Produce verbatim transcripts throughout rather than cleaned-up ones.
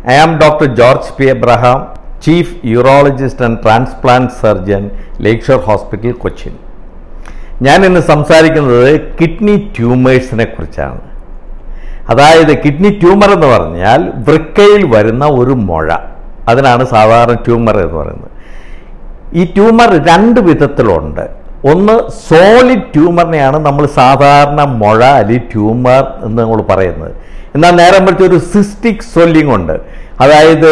I am Doctor George P. Abraham, Chief Urologist and Transplant Surgeon, Lakeshore Hospital, Cochin. ഞാൻ ഇന്ന് സംസാരിക്കുന്നത് kidney ട്യൂമേഴ്സിനെ കുറിച്ചാണ്. അതായത് കിഡ്നി ട്യൂമർ എന്ന് പറഞ്ഞാൽ വൃക്കയിൽ വരുന്ന ഒരു മുഴ, അതിനാണ് സാധാരണ ട്യൂമർ എന്ന് പറയുന്നത്. ഈ ട്യൂമർ രണ്ട് വിധത്തിലുണ്ട്. ഒന്ന് സോളിഡ് ട്യൂമറിനെയാണ് നമ്മൾ സാധാരണ മുഴ അല്ലെങ്കിൽ ട്യൂമർ എന്ന് നമ്മൾ പറയുന്നത്. എന്നാൽ നേരെ മറിച്ച് ഒരു സിസ്റ്റിക് സ്വെല്ലിംഗ് ഉണ്ട്. അതായത്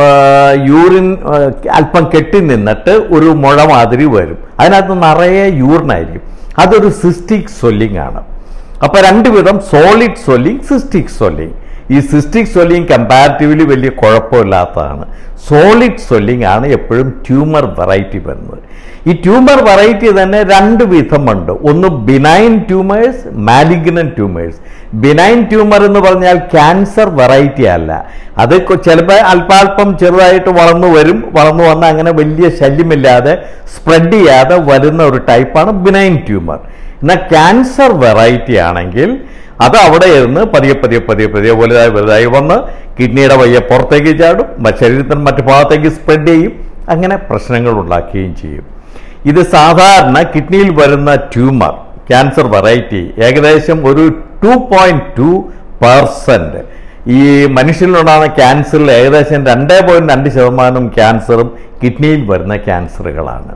യൂറിൻ അല്പം കെട്ടി നിന്നിട്ട് ഒരു മുഴ മാതിരി വരും, അതിനകത്ത് നിറയെ യൂറിനായിരിക്കും. അതൊരു സിസ്റ്റിക് സ്വെല്ലിംഗ് ആണ്. അപ്പോൾ രണ്ട് വിധം, സോളിഡ് സ്വെല്ലിംഗ്, സിസ്റ്റിക് സ്വെല്ലിംഗ്. ഈ സിസ്റ്റിക് സ്വെല്ലിംഗ് കമ്പാരിറ്റീവ്ലി വലിയ കുഴപ്പമില്ലാത്തതാണ്. സോളിഡ് സ്വെല്ലിംഗ് ആണ് എപ്പോഴും ട്യൂമർ വെറൈറ്റി വരുന്നത്. ഈ ട്യൂമർ വെറൈറ്റി തന്നെ രണ്ട് വിധമുണ്ട്. ഒന്ന് benign tumours, malignant tumours. Benign tumour എന്ന് പറഞ്ഞാൽ ക്യാൻസർ വെറൈറ്റി അല്ല, അത് ചിലപ്പോൾ അല്പാൽപ്പം ചെറുതായിട്ട് വളർന്നു വരും, വളർന്നു വന്ന് അങ്ങനെ വലിയ ശല്യമില്ലാതെ സ്പ്രെഡ് ചെയ്യാതെ വരുന്ന ഒരു ടൈപ്പാണ് ബിനൈൻ ട്യൂമർ. എന്നാൽ ക്യാൻസർ വെറൈറ്റി ആണെങ്കിൽ അത് അവിടെ ഇരുന്ന് പതിയെ പതിയെ പതിയെ പതിയെ വലുതായി വലുതായി വന്ന് കിഡ്നിയുടെ വയ്യ പുറത്തേക്ക് ചാടും, ശരീരത്തിന് മറ്റു ഭാഗത്തേക്ക് സ്പ്രെഡ് ചെയ്യും, അങ്ങനെ പ്രശ്നങ്ങൾ ഉണ്ടാക്കുകയും ചെയ്യും. ഇത് സാധാരണ കിഡ്നിയിൽ വരുന്ന ട്യൂമർ ക്യാൻസർ വെറൈറ്റി ഏകദേശം ഒരു ടു പോയിന്റ് ടു പെർസെന്റ് ഈ മനുഷ്യനിലുണ്ടാകുന്ന ക്യാൻസറിൽ ഏകദേശം രണ്ട് പോയിന്റ് രണ്ട് ശതമാനം ക്യാൻസറും കിഡ്നിയിൽ വരുന്ന ക്യാൻസറുകളാണ്.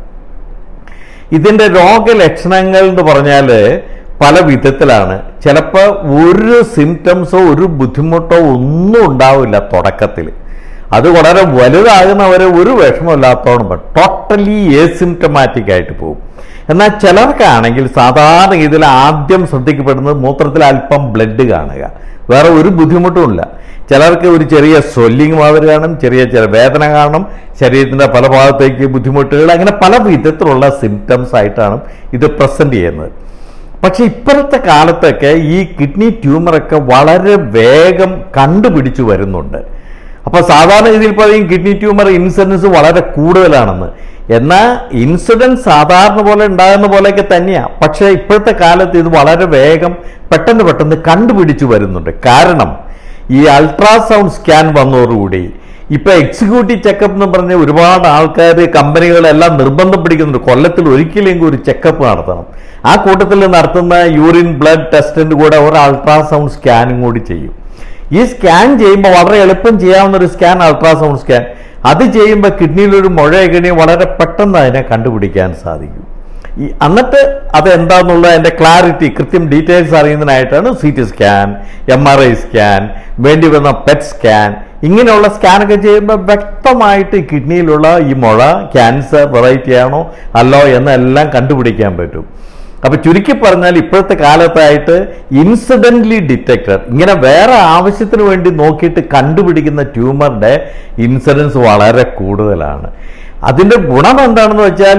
ഇതിൻ്റെ രോഗലക്ഷണങ്ങൾ എന്ന് പറഞ്ഞാൽ പല വിധത്തിലാണ്. ചിലപ്പോൾ ഒരു സിംറ്റംസോ ഒരു ബുദ്ധിമുട്ടോ ഒന്നും ഉണ്ടാവില്ല തുടക്കത്തിൽ, അത് വളരെ വലുതാകുന്നവരെ ഒരു വിഷമമില്ലാത്തോണം ടോട്ടലി ഏസിംറ്റമാറ്റിക് ആയിട്ട് പോകും. എന്നാൽ ചിലർക്കാണെങ്കിൽ സാധാരണ ഇതിൽ ആദ്യം ശ്രദ്ധിക്കപ്പെടുന്നത് മൂത്രത്തിൽ അല്പം ബ്ലഡ് കാണുക, വേറെ ഒരു ബുദ്ധിമുട്ടുമില്ല. ചിലർക്ക് ഒരു ചെറിയ സ്വെല്ലിംഗ് മാതിരി കാണും, ചെറിയ ചെറിയ വേദന കാണും, ശരീരത്തിൻ്റെ പല ഭാഗത്തേക്ക് ബുദ്ധിമുട്ടുകൾ, അങ്ങനെ പല വിധത്തിലുള്ള സിംറ്റംസ് ആയിട്ടാണ് ഇത് പ്രസന്റ് ചെയ്യുന്നത്. പക്ഷെ ഇപ്പോഴത്തെ കാലത്തൊക്കെ ഈ കിഡ്നി ട്യൂമറൊക്കെ വളരെ വേഗം കണ്ടുപിടിച്ചു വരുന്നുണ്ട്. അപ്പോൾ സാധാരണ രീതിയിൽ പറയും കിഡ്നി ട്യൂമർ ഇൻസിഡൻസ് വളരെ കൂടുതലാണെന്ന്. എന്നാൽ ഇൻസിഡൻസ് സാധാരണ പോലെ ഉണ്ടാകുന്ന പോലെയൊക്കെ തന്നെയാണ്. പക്ഷേ ഇപ്പോഴത്തെ കാലത്ത് ഇത് വളരെ വേഗം പെട്ടെന്ന് പെട്ടെന്ന് കണ്ടുപിടിച്ചു വരുന്നുണ്ട്. കാരണം ഈ അൾട്രാസൗണ്ട് സ്കാൻ വന്നതോടുകൂടി ഇപ്പൊ എക്സിക്യൂട്ടീവ് ചെക്കപ്പ് എന്ന് പറഞ്ഞ ഒരുപാട് ആൾക്കാർ, കമ്പനികളെല്ലാം നിർബന്ധം പിടിക്കുന്നുണ്ട്, കൊല്ലത്തിൽ ഒരിക്കലെങ്കിലും ഒരു ചെക്കപ്പ് നടത്തണം. ആ കൂട്ടത്തിൽ നടത്തുന്ന യൂറിൻ ബ്ലഡ് ടെസ്റ്റിൻ്റെ കൂടെ ഒരു അൾട്രാസൗണ്ട് സ്കാനും കൂടി ചെയ്യും. ഈ സ്കാൻ ചെയ്യുമ്പോൾ വളരെ എളുപ്പം ചെയ്യാവുന്ന ഒരു സ്കാൻ അൾട്രാസൗണ്ട് സ്കാൻ, അത് ചെയ്യുമ്പോൾ കിഡ്നിയിലൊരു മുഴയൊക്കെ വളരെ പെട്ടെന്ന് അതിനെ കണ്ടുപിടിക്കാൻ സാധിക്കും. ഈ എന്നിട്ട് അതെന്താന്നുള്ള അതിൻ്റെ ക്ലാരിറ്റി, കൃത്യം ഡീറ്റെയിൽസ് അറിയുന്നതിനായിട്ടാണ് C T scan, M R I scan, വേണ്ടി വന്ന പെറ്റ് സ്കാൻ, ഇങ്ങനെയുള്ള സ്കാനൊക്കെ ചെയ്യുമ്പോൾ വ്യക്തമായിട്ട് കിഡ്നിയിലുള്ള ഈ മുഴ ക്യാൻസർ വെറൈറ്റി ആണോ അല്ലോ എന്നെല്ലാം കണ്ടുപിടിക്കാൻ പറ്റും. അപ്പൊ ചുരുക്കി പറഞ്ഞാൽ ഇപ്പോഴത്തെ കാലത്തായിട്ട് ഇൻസിഡന്റലി ഡിറ്റക്റ്റഡ്, ഇങ്ങനെ വേറെ ആവശ്യത്തിന് വേണ്ടി നോക്കിയിട്ട് കണ്ടുപിടിക്കുന്ന ട്യൂമറിന്റെ ഇൻസിഡൻസ് വളരെ കൂടുതലാണ്. അതിന്റെ ഗുണം എന്താണെന്ന് വെച്ചാൽ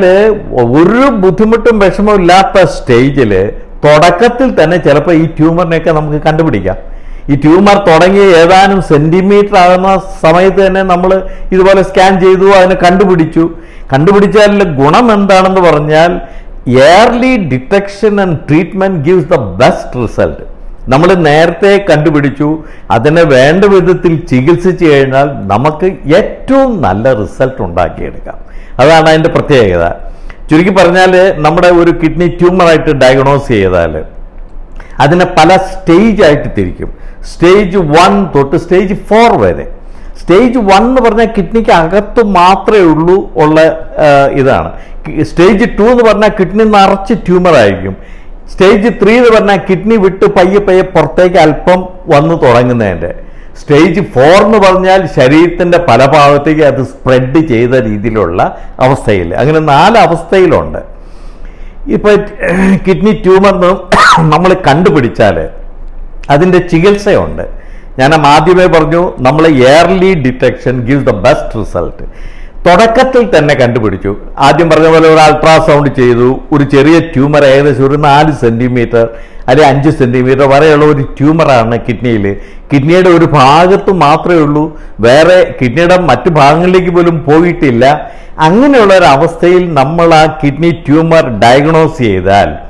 ഒരു ബുദ്ധിമുട്ടും വിഷമവും ഇല്ലാത്ത സ്റ്റേജിൽ തുടക്കത്തിൽ തന്നെ ചിലപ്പോൾ ഈ ട്യൂമറിനെയൊക്കെ നമുക്ക് കണ്ടുപിടിക്കാം. ഈ ട്യൂമർ തുടങ്ങി ഏതാനും സെന്റിമീറ്റർ ആകുന്ന സമയത്ത് തന്നെ നമ്മൾ ഇതുപോലെ സ്കാൻ ചെയ്തു, അതിനെ കണ്ടുപിടിച്ചു. കണ്ടുപിടിച്ചാൽ ഗുണം എന്താണെന്ന് പറഞ്ഞാൽ early detection and treatment gives the best result. നമ്മൾ നേരത്തെ കണ്ടുപിടിച്ചു, അതിനെ വേണ്ട വിധത്തിൽ ചികിത്സിച്ചു കഴിഞ്ഞാൽ നമുക്ക് ഏറ്റവും നല്ല റിസൾട്ട് ഉണ്ടാക്കിയെടുക്കാം. അതാണ് അതിൻ്റെ പ്രത്യേകത. ചുരുക്കി പറഞ്ഞാൽ നമ്മുടെ ഒരു കിഡ്നി ട്യൂമറായിട്ട് ഡയഗ്നോസ് ചെയ്താൽ അതിനെ പല സ്റ്റേജ് ആയിട്ട് തിരിക്കും. സ്റ്റേജ് വൺ തൊട്ട് സ്റ്റേജ് ഫോർ വരെ. സ്റ്റേജ് വൺ എന്ന് പറഞ്ഞാൽ കിഡ്നിക്ക് അകത്ത് മാത്രമേ ഉള്ളൂ ഉള്ള ഇതാണ്. സ്റ്റേജ് ടു എന്ന് പറഞ്ഞാൽ കിഡ്നി നിറച്ച് ട്യൂമർ ആയിരിക്കും. സ്റ്റേജ് ത്രീ എന്ന് പറഞ്ഞാൽ കിഡ്നി വിട്ട് പയ്യെ പയ്യെ പുറത്തേക്ക് അല്പം വന്ന് തുടങ്ങുന്നതിൻ്റെ. സ്റ്റേജ് ഫോർ എന്ന് പറഞ്ഞാൽ ശരീരത്തിൻ്റെ പല ഭാഗത്തേക്ക് അത് സ്പ്രെഡ് ചെയ്ത രീതിയിലുള്ള അവസ്ഥയിൽ. അങ്ങനെ നാല് അവസ്ഥയിലുണ്ട്. ഇപ്പം കിഡ്നി ട്യൂമർ നമ്മൾ കണ്ടുപിടിച്ചാൽ അതിൻ്റെ ചികിത്സയുണ്ട്. ഞാൻ ആദ്യമേ പറഞ്ഞു, നമ്മൾ early detection gives the best result. തുടക്കത്തിൽ തന്നെ കണ്ടുപിടിച്ചു. ആദ്യം പറഞ്ഞ പോലെ ഒരു അൾട്രാസൗണ്ട് ചെയ്തു, ഒരു ചെറിയ ട്യൂമർ ഏകദേശം ഒരു നാല് സെന്റിമീറ്റർ അല്ലെങ്കിൽ അഞ്ച് സെന്റിമീറ്റർ വരെയുള്ള ഒരു ട്യൂമറാണ് കിഡ്നിയിൽ. കിഡ്നിയുടെ ഒരു ഭാഗത്ത് മാത്രമേ ഉള്ളൂ, വേറെ കിഡ്നിയുടെ മറ്റു ഭാഗങ്ങളിലേക്ക് പോലും പോയിട്ടില്ല. അങ്ങനെയുള്ള ഒരു അവസ്ഥയിൽ നമ്മൾ ആ കിഡ്നി ട്യൂമർ ഡയഗ്നോസ് ചെയ്താൽ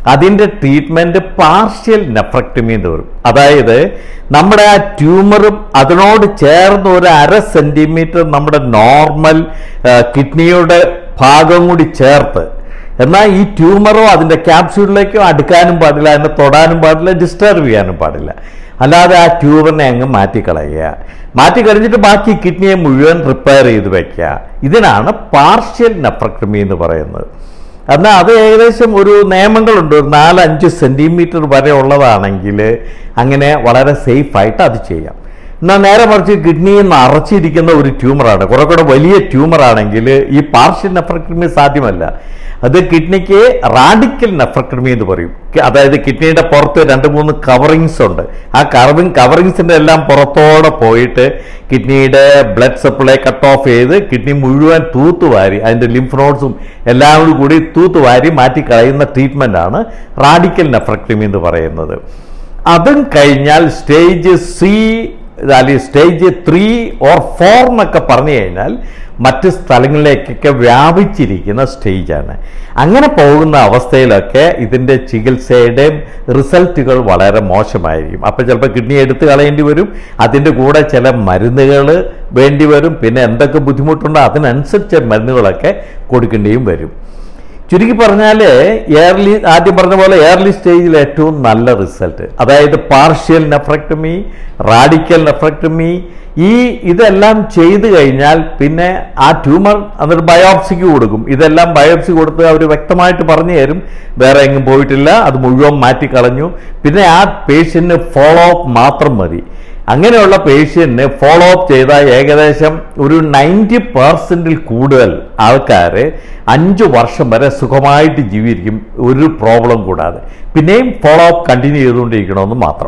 അതിൻ്റെ ട്രീറ്റ്മെൻറ്റ് പാർഷ്യൽ നെഫ്രക്ടമി എന്ന് പറയും. അതായത് നമ്മുടെ ആ ട്യൂമറും അതിനോട് ചേർന്ന് ഒരു അര സെൻറ്റിമീറ്റർ നമ്മുടെ നോർമൽ കിഡ്നിയുടെ ഭാഗം കൂടി ചേർത്ത്, എന്നാൽ ഈ ട്യൂമറോ അതിൻ്റെ ക്യാപ്സ്യൂളിലേക്കോ അടുക്കാനും പാടില്ല, അതിനെ തൊടാനും പാടില്ല, ഡിസ്റ്റർബ് ചെയ്യാനും പാടില്ല. അല്ലാതെ ആ ട്യൂബറിനെ അങ്ങ് മാറ്റിക്കളയുക. മാറ്റിക്കളഞ്ഞിട്ട് ബാക്കി കിഡ്നിയെ മുഴുവൻ റിപ്പയർ ചെയ്ത് വയ്ക്കുക. ഇതിനാണ് പാർഷ്യൽ നെഫ്രക്ടമി എന്ന് പറയുന്നത്. എന്നാൽ അത് ഏകദേശം ഒരു നിയമങ്ങളുണ്ട്. ഒരു നാലഞ്ച് സെൻറ്റിമീറ്റർ വരെ ഉള്ളതാണെങ്കിൽ അങ്ങനെ വളരെ സേഫായിട്ട് അത് ചെയ്യാം. എന്നാൽ നേരെ മറിച്ച് കിഡ്നിയിൽ നിറച്ചിരിക്കുന്ന ഒരു ട്യൂമറാണ്, കുറെ കൂടെ വലിയ ട്യൂമറാണെങ്കിൽ ഈ പാർഷ്യൽ നെഫ്രക്ടമി സാധ്യമല്ല. അത് കിഡ്നിക്ക് റാഡിക്കൽ നെഫ്രക്ടമി എന്ന് പറയും. അതായത് കിഡ്നിയുടെ പുറത്ത് രണ്ട് മൂന്ന് കവറിങ്സ് ഉണ്ട്. ആ കവറിങ് കവറിങ്സിൻ്റെ എല്ലാം പുറത്തോടെ പോയിട്ട് കിഡ്നിയുടെ ബ്ലഡ് സപ്ലൈ കട്ട് ഓഫ് ചെയ്ത് കിഡ്നി മുഴുവൻ തൂത്തുവാരി അതിൻ്റെ ലിംഫ് നോഡ്സും എല്ലാം കൂടി തൂത്തുവാരി മാറ്റിക്കളയുന്ന ട്രീറ്റ്മെൻറ്റാണ് റാഡിക്കൽ നെഫ്രക്ടമി എന്ന് പറയുന്നത്. അതും കഴിഞ്ഞാൽ സ്റ്റേജ് സി അല്ലെങ്കിൽ സ്റ്റേജ് ത്രീ ഓർ ഫോർ എന്നൊക്കെ പറഞ്ഞു കഴിഞ്ഞാൽ മറ്റ് സ്ഥലങ്ങളിലേക്കൊക്കെ വ്യാപിച്ചിരിക്കുന്ന സ്റ്റേജാണ്. അങ്ങനെ പോകുന്ന അവസ്ഥയിലൊക്കെ ഇതിൻ്റെ ചികിത്സയുടെയും റിസൾട്ടുകൾ വളരെ മോശമായിരിക്കും. അപ്പോൾ ചിലപ്പോൾ കിഡ്നി എടുത്ത് കളയേണ്ടി വരും, അതിൻ്റെ കൂടെ ചില മരുന്നുകൾ വേണ്ടി വരും, പിന്നെ എന്തൊക്കെ ബുദ്ധിമുട്ടുണ്ടോ അതിനനുസരിച്ച് മരുന്നുകളൊക്കെ കൊടുക്കേണ്ടിയും വരും. ചുരുക്കി പറഞ്ഞാൽ എയർലി ആദ്യം പറഞ്ഞ പോലെ എയർലി സ്റ്റേജിൽ ഏറ്റവും നല്ല റിസൾട്ട്, അതായത് പാർഷ്യൽ നെഫ്രക്ടമി, റാഡിക്കൽ നെഫ്രക്ടമി, ഈ ഇതെല്ലാം ചെയ്തു കഴിഞ്ഞാൽ പിന്നെ ആ ട്യൂമർ എന്നിട്ട് ബയോപ്സിക്ക് കൊടുക്കും. ഇതെല്ലാം ബയോപ്സി കൊടുത്ത് അവർ വ്യക്തമായിട്ട് പറഞ്ഞു തരും വേറെ എങ്ങും പോയിട്ടില്ല, അത് മുഴുവൻ മാറ്റിക്കളഞ്ഞു. പിന്നെ ആ പേഷ്യൻറ്റിന് ഫോളോ അപ്പ് മാത്രം മതി. അങ്ങനെയുള്ള പേഷ്യൻറ്റിന് ഫോളോ അപ്പ് ചെയ്താൽ ഏകദേശം ഒരു നയൻറ്റി പെർസെൻറ്റിൽ കൂടുതൽ ആൾക്കാർ അഞ്ച് വർഷം വരെ സുഖമായിട്ട് ജീവിക്കും, ഒരു പ്രോബ്ലം കൂടാതെ. പിന്നെയും ഫോളോ അപ്പ് കണ്ടിന്യൂ ചെയ്തുകൊണ്ടിരിക്കണമെന്ന് മാത്രം.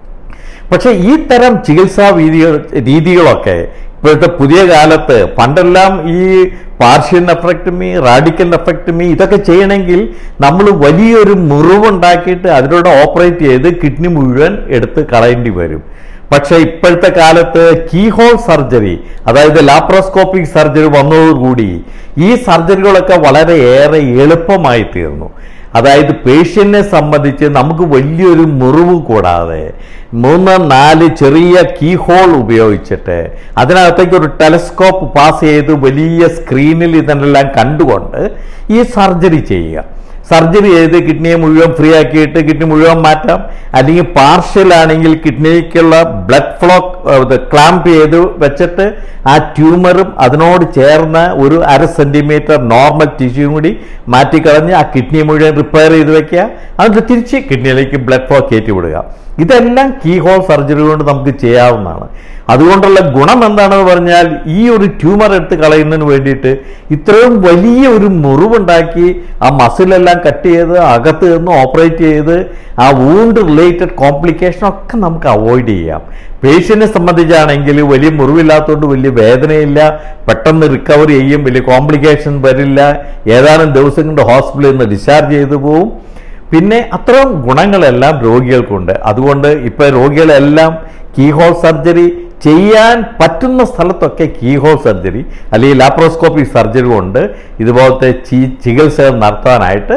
പക്ഷേ ഈ തരം ചികിത്സാ രീതികൾ രീതികളൊക്കെ ഇപ്പോഴത്തെ പുതിയ കാലത്ത്, പണ്ടെല്ലാം ഈ പാർഷ്യൽ നെഫ്രക്ടമി, റാഡിക്കൽ നെഫ്രക്ടമി ഇതൊക്കെ ചെയ്യണമെങ്കിൽ നമ്മൾ വലിയൊരു മുറിവുണ്ടാക്കിയിട്ട് അതിലൂടെ ഓപ്പറേറ്റ് ചെയ്ത് കിഡ്നി മുഴുവൻ എടുത്ത് കളയേണ്ടി വരും. പക്ഷേ ഇപ്പോഴത്തെ കാലത്ത് കീഹോൾ സർജറി, അതായത് ലാപ്രോസ്കോപ്പിക് സർജറി വന്നതോടുകൂടി ഈ സർജറികളൊക്കെ വളരെയേറെ എളുപ്പമായി തീർന്നു. അതായത് പേഷ്യന്റിനെ സംബന്ധിച്ച് നമുക്ക് വലിയൊരു മുറിവ് കൂടാതെ മൂന്ന് നാല് ചെറിയ കീഹോൾ ഉപയോഗിച്ചിട്ട് അതിനകത്തേക്ക് ഒരു ടെലസ്കോപ്പ് പാസ് ചെയ്ത് വലിയ സ്ക്രീനിൽ ഇതിനെല്ലാം കണ്ടുകൊണ്ട് ഈ സർജറി ചെയ്യുക. സർജറി ചെയ്ത് കിഡ്നിയെ മുഴുവൻ ഫ്രീ ആക്കിയിട്ട് കിഡ്നി മുഴുവൻ മാറ്റാം. അല്ലെങ്കിൽ പാർഷ്യൽ ആണെങ്കിൽ കിഡ്നിക്കുള്ള ബ്ലഡ് ഫ്ലോ ക്ലാമ്പ് ചെയ്ത് വെച്ചിട്ട് ആ ട്യൂമറും അതിനോട് ചേർന്ന ഒരു അര സെൻറ്റിമീറ്റർ നോർമൽ ടിഷ്യൂയും കൂടി മാറ്റിക്കളഞ്ഞ് ആ കിഡ്നി മുഴുവൻ റിപ്പയർ ചെയ്ത് വെക്കുക. എന്നിട്ട് തിരിച്ച് കിഡ്നിയിലേക്ക് ബ്ലഡ് ഫ്ലോ കയറ്റി വിടുക. ഇതെല്ലാം കീഹോൾ സർജറി കൊണ്ട് നമുക്ക് ചെയ്യാവുന്നതാണ്. അതുകൊണ്ടുള്ള ഗുണം എന്താണെന്ന് പറഞ്ഞാൽ ഈ ഒരു ട്യൂമർ എടുത്ത് കളയുന്നതിന് വേണ്ടിയിട്ട് ഇത്രയും വലിയ ഒരു മുറിവുണ്ടാക്കി ആ മസിലെല്ലാം കട്ട് ചെയ്ത് അകത്ത് നിന്ന് ഓപ്പറേറ്റ് ചെയ്ത് ആ വൂണ്ട് റിലേറ്റഡ് കോംപ്ലിക്കേഷൻ ഒക്കെ നമുക്ക് അവോയ്ഡ് ചെയ്യാം. പേഷ്യന്റിനെ സംബന്ധിച്ചാണെങ്കിൽ വലിയ മുറിവില്ലാത്തതുകൊണ്ട് വലിയ വേദനയില്ല, പെട്ടെന്ന് റിക്കവർ ചെയ്യും, വലിയ കോംപ്ലിക്കേഷൻ വരില്ല, ഏതാനും ദിവസം കൊണ്ട് ഹോസ്പിറ്റലിൽ നിന്ന് ഡിസ്ചാർജ് ചെയ്തു പോവും. പിന്നെ അത്തരം ഗുണങ്ങളെല്ലാം രോഗികൾക്കുണ്ട്. അതുകൊണ്ട് ഇപ്പോൾ രോഗികളെല്ലാം കീഹോൾ സർജറി ചെയ്യാൻ പറ്റുന്ന സ്ഥലത്തൊക്കെ കീഹോൾ സർജറി അല്ലെങ്കിൽ ലാപ്രോസ്കോപ്പിക് സർജറി കൊണ്ട് ഇതുപോലത്തെ ചികിത്സകൾ നടത്താനായിട്ട്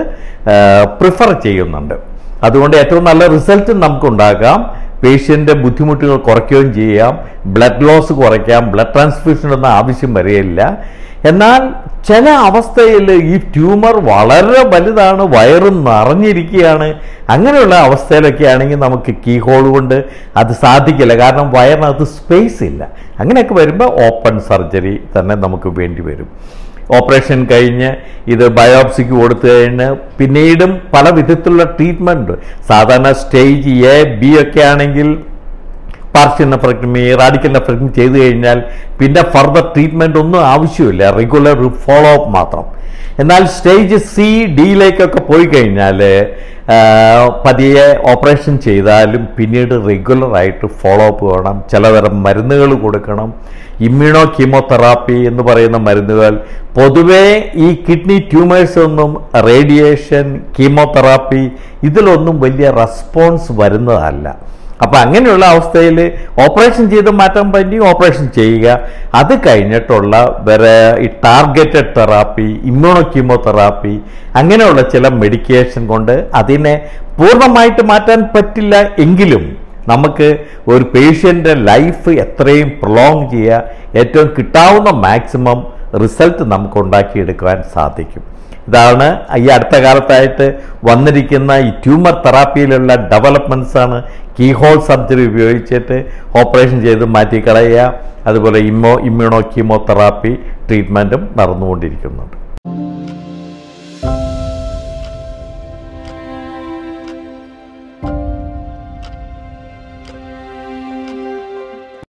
പ്രിഫർ ചെയ്യുന്നുണ്ട്. അതുകൊണ്ട് ഏറ്റവും നല്ല റിസൾട്ട് നമുക്കുണ്ടാക്കാം. പേഷ്യൻ്റെ ബുദ്ധിമുട്ടുകൾ കുറയ്ക്കുകയും ചെയ്യാം, ബ്ലഡ് ലോസ് കുറയ്ക്കാം, ബ്ലഡ് ട്രാൻസ്ഫ്യൂഷനൊന്നും ആവശ്യം വരികയില്ല. എന്നാൽ ചില അവസ്ഥയിൽ ഈ ട്യൂമർ വളരെ വലുതാണ്, വയറും നിറഞ്ഞിരിക്കുകയാണ്, അങ്ങനെയുള്ള അവസ്ഥയിലൊക്കെ ആണെങ്കിൽ നമുക്ക് കീഹോൾ കൊണ്ട് അത് സാധിക്കില്ല. കാരണം വയറിനകത്ത് സ്പേസ് ഇല്ല. അങ്ങനെയൊക്കെ വരുമ്പോൾ ഓപ്പൺ സർജറി തന്നെ നമുക്ക് വേണ്ടി വരും. ഓപ്പറേഷൻ കഴിഞ്ഞ് ഇത് ബയോപ്സിക്ക് കൊടുത്തു കഴിഞ്ഞ് പിന്നീടും പല വിധത്തിലുള്ള ട്രീറ്റ്മെൻറ്റ്, സാധാരണ സ്റ്റേജ് എ ബി ഒക്കെ ആണെങ്കിൽ പാർഷ്യൽ നെഫ്രക്ടമി, റാഡിക്കൽ നെഫ്രക്ടമി ചെയ്തു കഴിഞ്ഞാൽ പിന്നെ ഫർദർ ട്രീറ്റ്മെൻ്റ് ഒന്നും ആവശ്യമില്ല, റെഗുലർ ഫോളോ അപ്പ് മാത്രം. എന്നാൽ സ്റ്റേജ് സി ഡിയിലേക്കൊക്കെ പോയി കഴിഞ്ഞാൽ പതിയെ ഓപ്പറേഷൻ ചെയ്താലും പിന്നീട് റെഗുലറായിട്ട് ഫോളോ അപ്പ് വേണം. ചിലതരം മരുന്നുകൾ കൊടുക്കണം. ഇമ്മ്യൂണോ കീമോതെറാപ്പി എന്ന് പറയുന്ന മരുന്നുകൾ പൊതുവേ ഈ കിഡ്നി ട്യൂമേഴ്സ് ഒന്നും റേഡിയേഷൻ, കീമോതെറാപ്പി ഇതിലൊന്നും വലിയ റെസ്പോൺസ് വരുന്നതല്ല. അപ്പോൾ അങ്ങനെയുള്ള അവസ്ഥയിൽ ഓപ്പറേഷൻ ചെയ്ത് മാറ്റാൻ പറ്റി ഓപ്പറേഷൻ ചെയ്യുക. അത് കഴിഞ്ഞിട്ടുള്ള വേറെ ഈ ടാർഗറ്റഡ് തെറാപ്പി, ഇമ്മ്യൂണോ കീമോതെറാപ്പി, അങ്ങനെയുള്ള ചില മെഡിക്കേഷൻ കൊണ്ട് അതിനെ പൂർണ്ണമായിട്ട് മാറ്റാൻ പറ്റില്ല എങ്കിലും നമുക്ക് ഒരു പേഷ്യൻ്റെ ലൈഫ് എത്രയും പ്രൊലോങ് ചെയ്യുക, ഏറ്റവും കിട്ടാവുന്ന മാക്സിമം റിസൾട്ട് നമുക്ക് ഉണ്ടാക്കിയെടുക്കുവാൻ സാധിക്കും. ഇതാണ് ഈ അടുത്ത കാലത്തായിട്ട് വന്നിരിക്കുന്ന ഈ ട്യൂമർ തെറാപ്പിയിലുള്ള ഡെവലപ്മെൻറ്റ്സാണ്. കീഹോൾ സർജറി ഉപയോഗിച്ചിട്ട് ഓപ്പറേഷൻ ചെയ്ത് മാറ്റിക്കളയുക, അതുപോലെ ഇമ്മോ ഇമ്മ്യൂണോ കീമോതെറാപ്പി ട്രീറ്റ്മെൻറ്റും നടന്നുകൊണ്ടിരിക്കുന്നുണ്ട്.